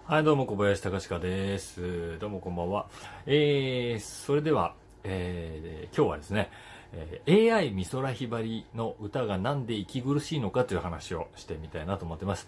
はい、どうも、小林隆史です。どうも、こんばんは。それでは、今日はですね、AI 美空ひばりの歌がなんで息苦しいのかという話をしてみたいなと思ってます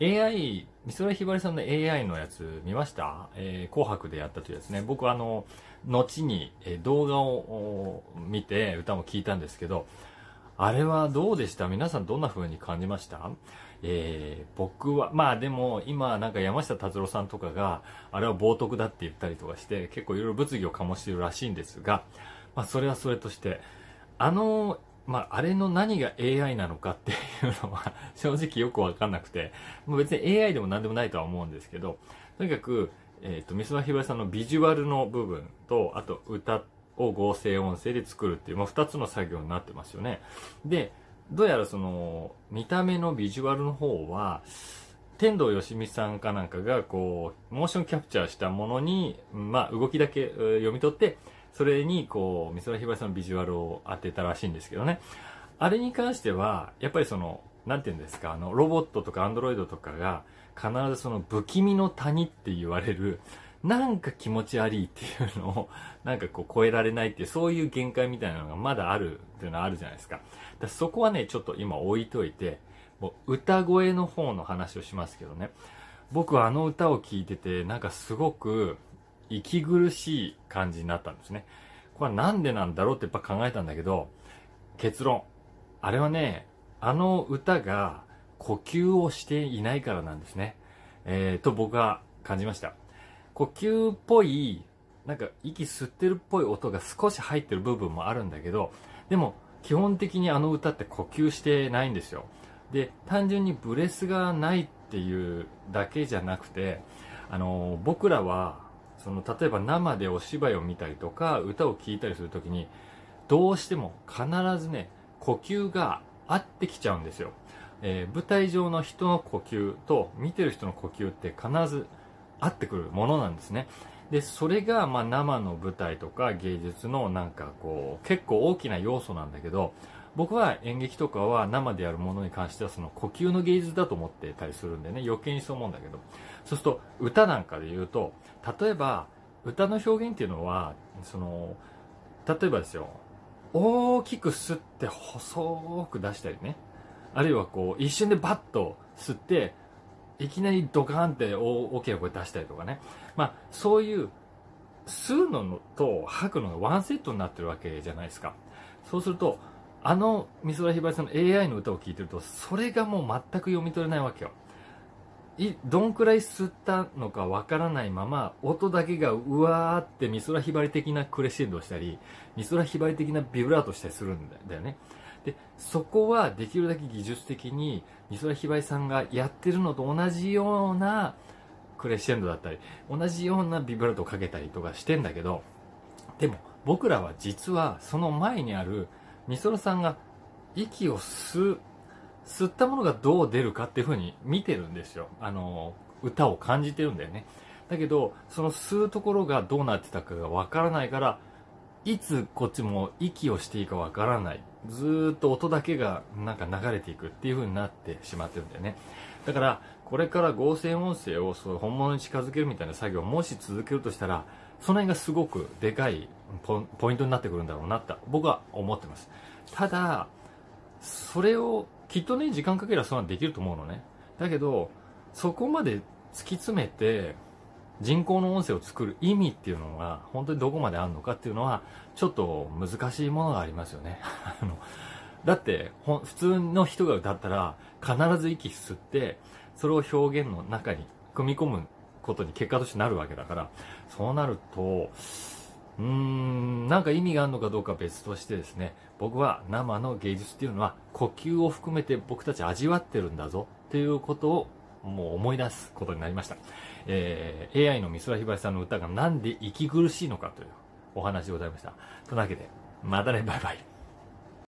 。AI、美空ひばりさんの AI のやつ見ました？紅白でやったというやつね。僕後に動画を見て歌も聞いたんですけど、あれはどうでした？皆さんどんな風に感じました？僕は、まあでも今なんか山下達郎さんとかがあれは冒涜だって言ったりとかして結構いろいろ物議を醸しているらしいんですが、まあそれはそれとして、まああれの何が AI なのかっていうのは正直よくわかんなくて、もう別に AI でも何でもないとは思うんですけど、とにかく、美空ひばりさんのビジュアルの部分と、あと歌を合成音声で作るっていう、まあ、2つの作業になってますよね。で、どうやらその見た目のビジュアルの方は天童よしみさんかなんかがこうモーションキャプチャーしたものに、まあ、動きだけ読み取ってそれにこう美空ひばりさんのビジュアルを当てたらしいんですけどね。あれに関してはやっぱりそのなんていうんですか、ロボットとかアンドロイドとかが必ずその不気味の谷って言われるなんか気持ち悪いっていうのをなんかこう超えられないっていうそういう限界みたいなのがまだあるっていうのはあるじゃないですか。そこはねちょっと今置いといて、もう歌声の方の話をしますけどね、僕はあの歌を聴いててなんかすごく息苦しい感じになったんですね。これはなんでなんだろうってやっぱ考えたんだけど、結論、あれはね、あの歌が呼吸をしていないからなんですね。と僕は感じました。呼吸っぽい、なんか息吸ってるっぽい音が少し入ってる部分もあるんだけど、でも基本的にあの歌って呼吸してないんですよ。で、単純にブレスがないっていうだけじゃなくて、僕らは、例えば生でお芝居を見たりとか、歌を聴いたりするときに、どうしても必ずね、呼吸が合ってきちゃうんですよ。舞台上の人の呼吸と見てる人の呼吸って必ず合ってくるものなんですね。で、それがまあ生の舞台とか芸術のなんかこう結構大きな要素なんだけど、僕は演劇とかは生でやるものに関してはその呼吸の芸術だと思ってたりするんでね、余計にそう思うんだけど、そうすると歌なんかで言うと、例えば歌の表現っていうのは例えばですよ、大きく吸って細く出したりね、あるいはこう一瞬でバッと吸っていきなりドカーンって大きな声出したりとかね、まあそういう吸うのと吐くのがワンセットになってるわけじゃないですか。そうすると美空ひばりさんの AI の歌を聴いてるとそれがもう全く読み取れないわけよ。どんくらい吸ったのかわからないまま音だけがうわーって美空ひばり的なクレッシェンドをしたり美空ひばり的なビブラートしたりするんだよね。でそこはできるだけ技術的に美空ひばりさんがやってるのと同じようなクレッシェンドだったり同じようなビブラートをかけたりとかしてんだけど、でも僕らは実はその前にある美空さんが息を吸ったものがどう出るかっていう風に見てるんですよ。歌を感じてるんだよね。だけどその吸うところがどうなってたかがわからないから、いつこっちも息をしていいかわからない、ずーっと音だけがなんか流れていくっていう風になってしまってるんだよね。だからこれから合成音声をそう本物に近づけるみたいな作業をもし続けるとしたら、その辺がすごくでかいポイントになってくるんだろうなって僕は思ってます。ただそれをきっとね時間かければそんなのできると思うのね。だけどそこまで突き詰めて人工の音声を作る意味っていうのが本当にどこまであるのかっていうのはちょっと難しいものがありますよね。だって普通の人が歌ったら必ず息吸ってそれを表現の中に組み込むことに結果としてなるわけだから、そうなるとなんか意味があるのかどうかは別としてですね、僕は生の芸術っていうのは呼吸を含めて僕たち味わってるんだぞっていうことをもう思い出すことになりました。AI の美空ひばりさんの歌がなんで息苦しいのかというお話でございました。というわけで、またね、バイバイ。